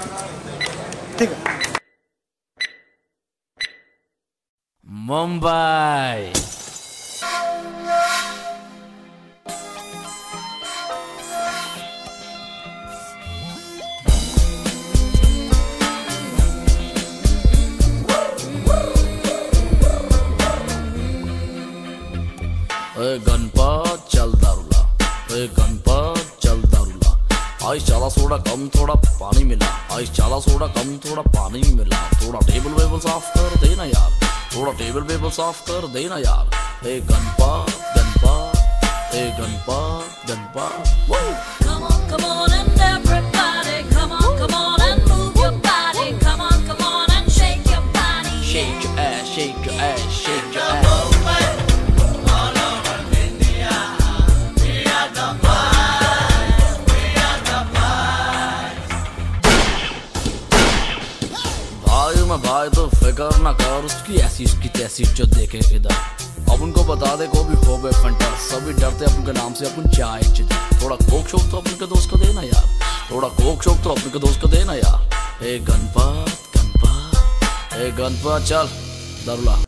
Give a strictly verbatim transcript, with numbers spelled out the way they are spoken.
ठीक है। मुंबई गणपत चल दारूला, गणपत चल दारूला। आइस चाला सोडा कम थोड़ा पानी मिला, आइस चाला सोडा कम थोड़ा पानी मिला। थोड़ा टेबल वेबल साफ कर देना यार, थोड़ा टेबल वेबल साफ कर देना यार। ए गणपत गणपत ए Ganpat Ganpat. Come on, come on and everybody, come on, come on and move your body, come on, come on and shake your body. Shake your ass, shake your ass, shake your ass. भाई तो फिकर ना कर उसकी ऐसी उसकी तैसी जो देखे इधर। अब उनको बता दे को भी हो बे फंटा, सभी डरते अपन के नाम से अपन चाय चिता। थोड़ा कोक शोक तो अपन के दोस्त को देना यार, थोड़ा कोक शोक तो अपन के दोस्त को देना यार। ए गणपत गणपत ए गणपत चल दारूला।